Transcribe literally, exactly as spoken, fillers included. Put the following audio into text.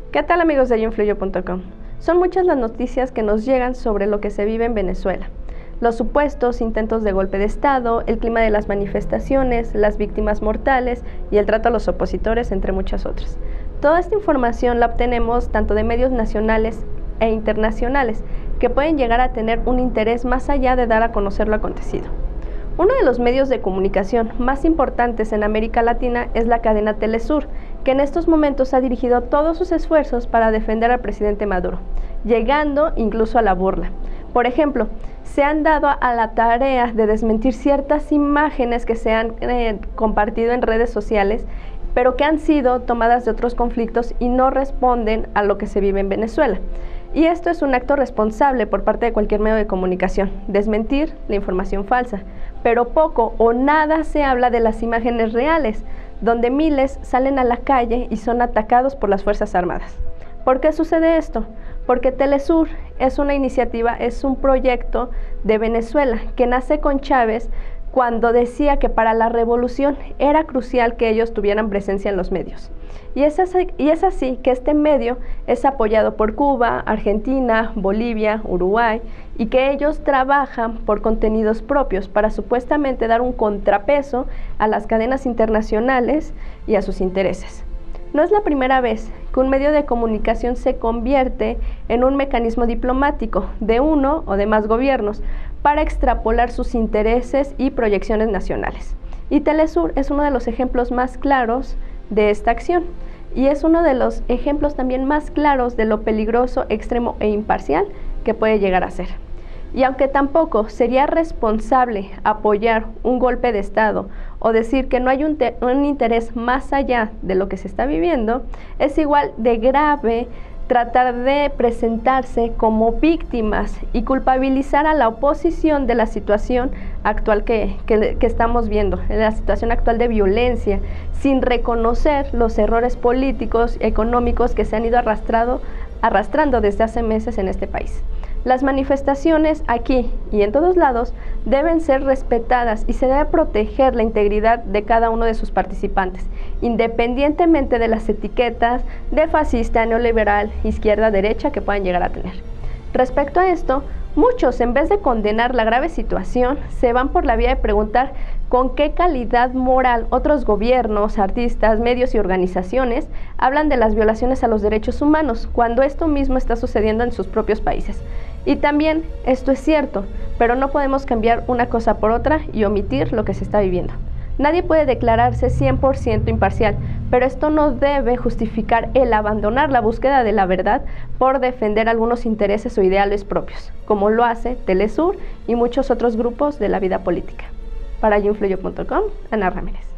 ¿Qué tal, amigos de yo influyo punto com? Son muchas las noticias que nos llegan sobre lo que se vive en Venezuela. Los supuestos intentos de golpe de Estado, el clima de las manifestaciones, las víctimas mortales y el trato a los opositores, entre muchas otras. Toda esta información la obtenemos tanto de medios nacionales e internacionales, que pueden llegar a tener un interés más allá de dar a conocer lo acontecido. Uno de los medios de comunicación más importantes en América Latina es la cadena Telesur, que en estos momentos ha dirigido todos sus esfuerzos para defender al presidente Maduro, llegando incluso a la burla. Por ejemplo, se han dado a la tarea de desmentir ciertas imágenes que se han eh, compartido en redes sociales, pero que han sido tomadas de otros conflictos y no responden a lo que se vive en Venezuela. Y esto es un acto responsable por parte de cualquier medio de comunicación, desmentir la información falsa. Pero poco o nada se habla de las imágenes reales, donde miles salen a la calle y son atacados por las Fuerzas Armadas. ¿Por qué sucede esto? Porque Telesur es una iniciativa, es un proyecto de Venezuela que nace con Chávez cuando decía que para la revolución era crucial que ellos tuvieran presencia en los medios. Y es así, y es así que este medio es apoyado por Cuba, Argentina, Bolivia, Uruguay, y que ellos trabajan por contenidos propios para supuestamente dar un contrapeso a las cadenas internacionales y a sus intereses. No es la primera vez que un medio de comunicación se convierte en un mecanismo diplomático de uno o de más gobiernos para extrapolar sus intereses y proyecciones nacionales. Y Telesur es uno de los ejemplos más claros de esta acción, y es uno de los ejemplos también más claros de lo peligroso, extremo e imparcial que puede llegar a ser. Y aunque tampoco sería responsable apoyar un golpe de Estado o decir que no hay un, un interés más allá de lo que se está viviendo, es igual de grave tratar de presentarse como víctimas y culpabilizar a la oposición de la situación actual que, que, que estamos viendo, en la situación actual de violencia, sin reconocer los errores políticos y económicos que se han ido arrastrado, arrastrando desde hace meses en este país. Las manifestaciones aquí y en todos lados deben ser respetadas y se debe proteger la integridad de cada uno de sus participantes, independientemente de las etiquetas de fascista, neoliberal, izquierda, derecha que puedan llegar a tener. Respecto a esto, muchos, en vez de condenar la grave situación, se van por la vía de preguntar con qué calidad moral otros gobiernos, artistas, medios y organizaciones hablan de las violaciones a los derechos humanos, cuando esto mismo está sucediendo en sus propios países. Y también esto es cierto, pero no podemos cambiar una cosa por otra y omitir lo que se está viviendo. Nadie puede declararse cien por ciento imparcial, pero esto no debe justificar el abandonar la búsqueda de la verdad por defender algunos intereses o ideales propios, como lo hace Telesur y muchos otros grupos de la vida política. Para yo influyo punto com, Ana Ramírez.